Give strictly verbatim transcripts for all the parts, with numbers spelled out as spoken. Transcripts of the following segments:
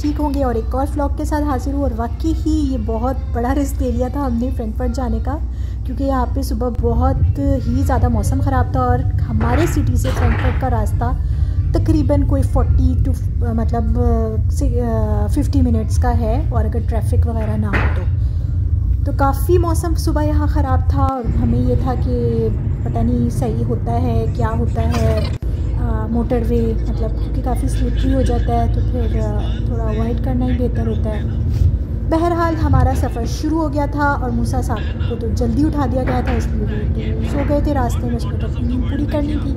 ठीक होंगे और एक और व्लॉग के साथ हाजिर हूँ। और वाकई ही ये बहुत बड़ा रिस्क ले लिया था हमने फ्रैंकफर्ट जाने का, क्योंकि यहाँ पे सुबह बहुत ही ज़्यादा मौसम ख़राब था और हमारे सिटी से फ्रैंकफर्ट का रास्ता तकरीबन कोई चालीस टू मतलब पचास मिनट्स का है, और अगर ट्रैफिक वगैरह ना हो तो तो काफ़ी मौसम सुबह यहाँ ख़राब था। और हमें ये था कि पता नहीं सही होता है क्या होता है मोटरवे, मतलब क्योंकि काफ़ी स्लिपरी हो जाता है तो फिर आ, थोड़ा अवॉइड करना ही बेहतर होता है। बहरहाल हमारा सफ़र शुरू हो गया था और मूसा साहब को तो जल्दी उठा दिया गया था, इसलिए वो तो सो गए थे रास्ते में, उसको तो अपनी नींद पूरी करनी थी।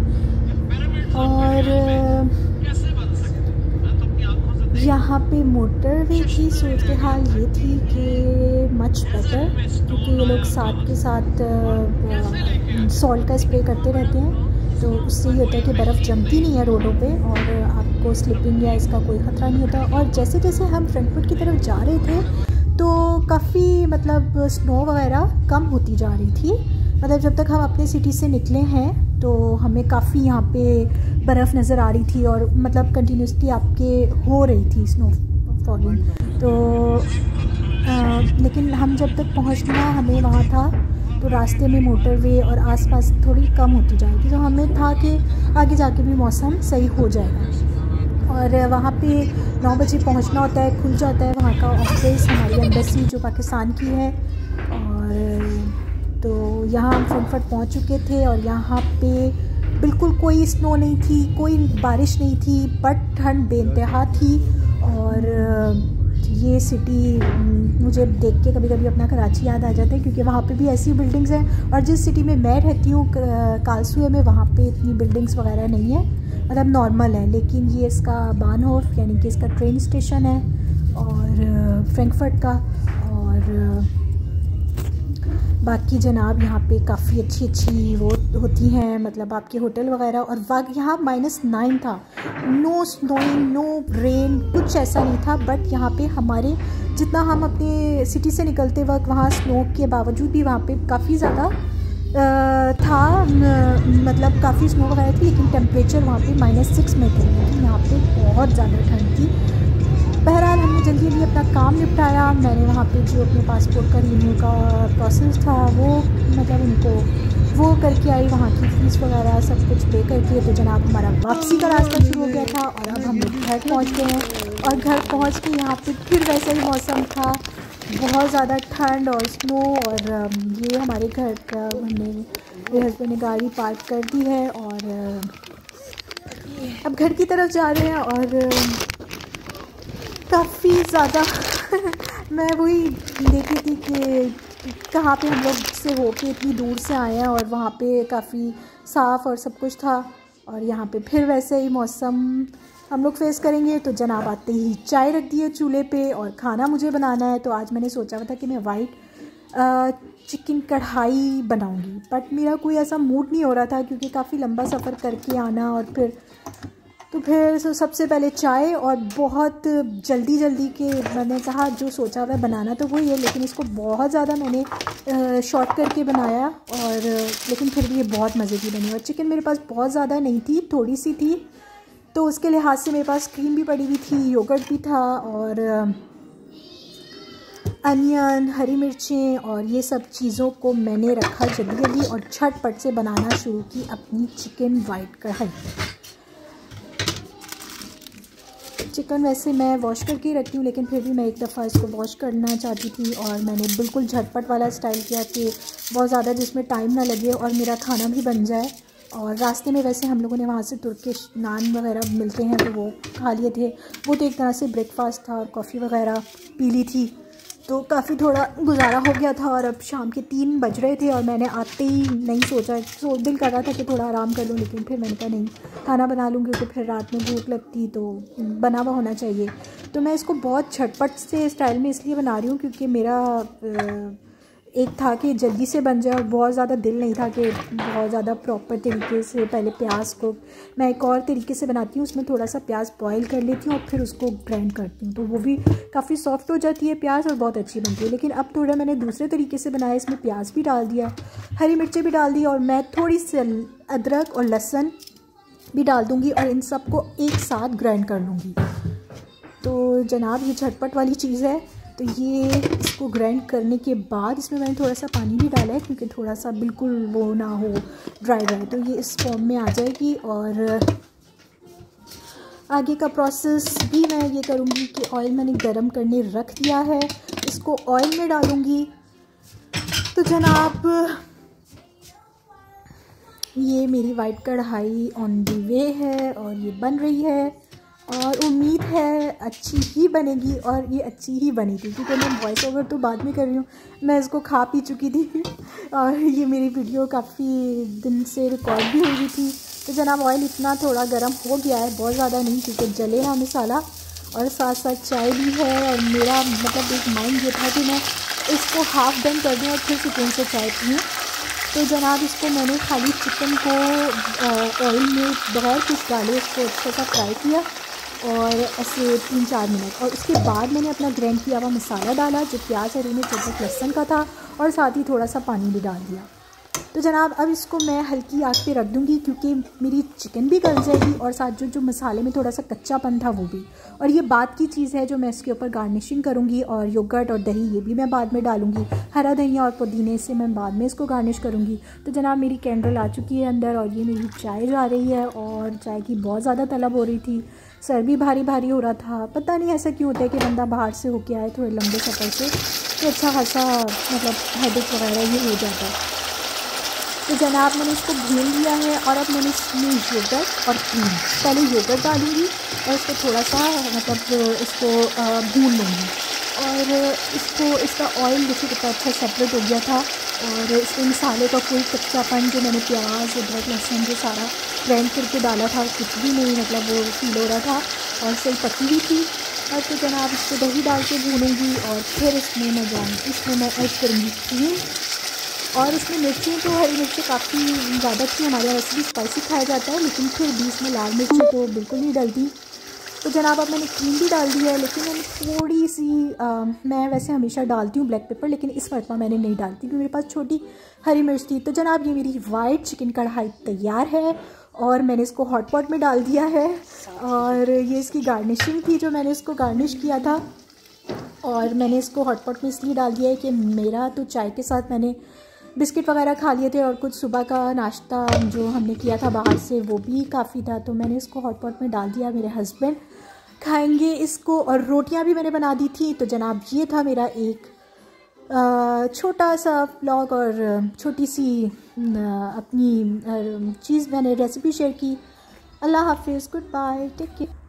और यहाँ पे मोटरवे की सूरत हाल ये थी कि मच बेटर, क्योंकि ये लोग साथ के साथ सॉल्ट का स्प्रे करते रहते हैं, तो उससे ये होता है कि बर्फ़ जमती नहीं है रोडों पे और आपको स्लिपिंग या इसका कोई ख़तरा नहीं होता। और जैसे जैसे हम फ्रैंकफर्ट की तरफ जा रहे थे तो काफ़ी मतलब स्नो वगैरह कम होती जा रही थी। मतलब जब तक हम अपने सिटी से निकले हैं तो हमें काफ़ी यहाँ पे बर्फ़ नज़र आ रही थी और मतलब कंटिन्यूसली आपके हो रही थी स्नो फॉलिंग। तो आ, लेकिन हम जब तक पहुँचना हमें वहाँ था तो रास्ते में मोटरवे और आसपास थोड़ी कम होती जाएगी, तो हमें था कि आगे जाके भी मौसम सही हो जाएगा। और वहाँ पे नौ बजे पहुँचना होता है, खुल जाता है वहाँ का ऑफिस, हमारी एम्बेसी जो पाकिस्तान की है। और तो यहाँ हम फ्रैंकफर्ट पहुँच चुके थे और यहाँ पे बिल्कुल कोई स्नो नहीं थी, कोई बारिश नहीं थी, बट ठंड बेइंतहा थी। और ये सिटी मुझे देख के कभी कभी अपना कराची याद आ जाता है, क्योंकि वहाँ पे भी ऐसी बिल्डिंग्स हैं। और जिस सिटी में मैं रहती हूँ कालसुए में, वहाँ पे इतनी बिल्डिंग्स वगैरह नहीं है, मतलब नॉर्मल है। लेकिन ये इसका बानहोफ यानी कि इसका ट्रेन स्टेशन है और फ्रैंकफर्ट का। और बाकी जनाब यहाँ पे काफ़ी अच्छी अच्छी वो होती हैं, मतलब आपके होटल वगैरह। और वाक़ यहाँ माइनस नाइन था, नो स्नोइंग नो रेन, कुछ ऐसा नहीं था। बट यहाँ पे हमारे जितना हम अपने सिटी से निकलते वक्त वहाँ स्नो के बावजूद भी वहाँ पे काफ़ी ज़्यादा था, मतलब काफ़ी स्नो वगैरह थी, लेकिन टेम्परेचर वहाँ पे माइनस सिक्स में थे, लेकिन यहाँ पे बहुत ज़्यादा ठंड थी। बहरहाल हमने जल्दी जल्दी अपना काम निपटाया। मैंने वहाँ पे जो अपने पासपोर्ट का रिन्यू का प्रोसेस था वो मतलब उनको वो करके आई, वहाँ की फ़ीस वगैरह सब कुछ पे करके। तो जनाब हमारा वापसी का रास्ता शुरू हो गया था और अब हम लोग घर पहुँच गए हैं। और घर पहुँच के यहाँ पे फिर वैसा ही मौसम था, बहुत ज़्यादा ठंड और स्नो। और ये हमारे घर का हमने मेरे हस्बैंड ने गाड़ी पार्क कर दी है और अब घर की तरफ जा रहे हैं। और काफ़ी ज़्यादा मैं वही देखी थी कि कहाँ पे हम लोग से हो के इतनी दूर से आए हैं और वहाँ पे काफ़ी साफ़ और सब कुछ था। और यहाँ पे फिर वैसे ही मौसम हम लोग फेस करेंगे। तो जनाब आते ही चाय रख दी है चूल्हे पे और खाना मुझे बनाना है। तो आज मैंने सोचा हुआ था कि मैं वाइट चिकन कढ़ाई बनाऊँगी, बट मेरा कोई ऐसा मूड नहीं हो रहा था, क्योंकि काफ़ी लंबा सफ़र करके आना और फिर तो फिर सबसे पहले चाय। और बहुत जल्दी जल्दी के मैंने कहा जो सोचा हुआ बनाना तो वही है, लेकिन इसको बहुत ज़्यादा मैंने शॉर्ट करके बनाया। और लेकिन फिर भी ये बहुत मज़े की बनी। और चिकन मेरे पास बहुत ज़्यादा नहीं थी, थोड़ी सी थी, तो उसके लिहाज से मेरे पास क्रीम भी पड़ी हुई थी, योगर्ट भी था और अनियन, हरी मिर्चें और ये सब चीज़ों को मैंने रखा जल्दी जल्दी और झटपट से बनाना शुरू की अपनी चिकन वाइट कढ़ाई। चिकन वैसे मैं वॉश करके ही रखती हूँ, लेकिन फिर भी मैं एक दफ़ा इसको वॉश करना चाहती थी और मैंने बिल्कुल झटपट वाला स्टाइल किया कि बहुत ज़्यादा जिसमें टाइम ना लगे और मेरा खाना भी बन जाए। और रास्ते में वैसे हम लोगों ने वहाँ से तुर्किश नान वगैरह मिलते हैं तो वो खा लिए थे, वो तो एक तरह से ब्रेकफास्ट था। और कॉफ़ी वगैरह पी ली थी, तो काफ़ी थोड़ा गुजारा हो गया था। और अब शाम के तीन बज रहे थे और मैंने आते ही नहीं सोचा, सो दिल कर रहा था कि थोड़ा आराम कर लूँ, लेकिन फिर मैंने कहा नहीं, खाना बना लूँगी क्योंकि फिर रात में भूख लगती तो बना हुआ होना चाहिए। तो मैं इसको बहुत झटपट से स्टाइल में इसलिए बना रही हूँ क्योंकि मेरा एक था कि जल्दी से बन जाए और बहुत ज़्यादा दिल नहीं था कि बहुत ज़्यादा प्रॉपर तरीके से पहले प्याज को मैं एक और तरीके से बनाती हूँ, उसमें थोड़ा सा प्याज बॉईल कर लेती हूँ और फिर उसको ग्राइंड करती हूँ, तो वो भी काफ़ी सॉफ्ट हो जाती है प्याज और बहुत अच्छी बनती है। लेकिन अब थोड़ा मैंने दूसरे तरीके से बनाया, इसमें प्याज भी डाल दिया, हरी मिर्चें भी डाल दी और मैं थोड़ी सी अदरक और लहसुन भी डाल दूँगी और इन सबको एक साथ ग्राइंड कर लूँगी। तो जनाब ये झटपट वाली चीज़ है। तो ये इसको ग्राइंड करने के बाद इसमें मैंने थोड़ा सा पानी भी डाला है क्योंकि थोड़ा सा बिल्कुल वो ना हो ड्राई ड्राई, तो ये इस फॉर्म में आ जाएगी। और आगे का प्रोसेस भी मैं ये करूँगी कि ऑयल मैंने गरम करने रख दिया है, इसको ऑयल में डालूँगी। तो जनाब ये मेरी वाइट कढ़ाई ऑन दी वे है और ये बन रही है और उम्मीद है अच्छी ही बनेगी और ये अच्छी ही बनी थी क्योंकि मैं वॉइस ओवर तो बाद में कर रही हूँ, मैं इसको खा पी चुकी थी और ये मेरी वीडियो काफ़ी दिन से रिकॉर्ड भी हुई थी। तो जनाब ऑयल इतना थोड़ा गर्म हो गया है, बहुत ज़्यादा नहीं क्योंकि जले ना मसाला, और साथ साथ चाय भी है। और मेरा मतलब एक माइंड ये था कि मैं इसको हाफ़ डन कर दूँ और फिर सुकून से चाय पीऊँ। तो जनाब इसको मैंने खाली चिकन को ऑयल में बगैर कुछ डाले इसको अच्छा सा फ्राई किया और ऐसे तीन चार मिनट, और उसके बाद मैंने अपना ग्राइंड किया हुआ मसाला डाला जो प्याज हरी मिर्च अदरक लहसुन का था, और साथ ही थोड़ा सा पानी भी डाल दिया। तो जनाब अब इसको मैं हल्की आग पे रख दूँगी क्योंकि मेरी चिकन भी गल जाएगी और साथ जो जो मसाले में थोड़ा सा कच्चापन था वो भी। और ये बात की चीज़ है जो मैं इसके ऊपर गार्निशिंग करूँगी, और योगर्ट और दही ये भी मैं बाद में डालूँगी, हरा धनिया और पुदीने से मैं बाद में इसको गार्निश करूँगी। तो जनाब मेरी कैंडल आ चुकी है अंदर और ये मेरी चाय जा रही है, और चाय की बहुत ज़्यादा तलब हो रही थी, सर भी भारी भारी हो रहा था। पता नहीं ऐसा क्यों होता है कि बंदा बाहर से होके आए थोड़े लंबे सफ़र से तो अच्छा खासा मतलब हेडेक वगैरह ये हो जाता है। तो जनाब मैंने इसको भून लिया है और अब मैंने इसमें योगर्ट और क्रीम, पहले योगर्ट डालूँगी और इसको थोड़ा सा मतलब इसको भून लूँगी, और इसको इसका ऑयल देखिए कितना अच्छा सेपरेट हो गया था, और इसमें मसाले का कोई कच्चापन जो मैंने प्याज अदरक लहसुन जो सारा ग्राइंड करके डाला था कुछ भी नहीं मतलब वो फील हो रहा था और सही पकी हुई थी। और तो जनाब इसको दही डाल के भूनूँगी और फिर इसमें मैं जाऊँगी इसमें मैं ऐड करूँगी क्रीम, और इसमें मिर्ची तो हरी मिर्ची काफ़ी ज़्यादा थी, हमारे यहाँ वैसे भी स्पाइसी खाया जाता है लेकिन फिर भी इसमें लाल मिर्ची तो बिल्कुल नहीं डलती। तो जनाब अब मैंने क्रीम भी डाल दी है, लेकिन मैंने थोड़ी सी आ, मैं वैसे हमेशा डालती हूँ ब्लैक पेपर, लेकिन इस मरतबा मैंने नहीं डालती क्योंकि मेरे पास छोटी हरी मिर्च थी। तो जनाब ये मेरी वाइट चिकन कढ़ाई तैयार है और मैंने इसको हॉट पॉट में डाल दिया है, और ये इसकी गार्निशिंग थी जो मैंने इसको गार्निश किया था, और मैंने इसको हॉट पॉट में इसलिए डाल दिया है कि मेरा तो चाय के साथ मैंने बिस्किट वगैरह खा लिए थे और कुछ सुबह का नाश्ता जो हमने किया था बाहर से वो भी काफ़ी था, तो मैंने इसको हॉट पॉट में डाल दिया। मेरे हस्बैंड खाएंगे इसको, और रोटियां भी मैंने बना दी थी। तो जनाब ये था मेरा एक छोटा सा व्लॉग और छोटी सी अपनी चीज़ मैंने रेसिपी शेयर की। अल्लाह हाफिज़, गुड बाय, टेक केयर।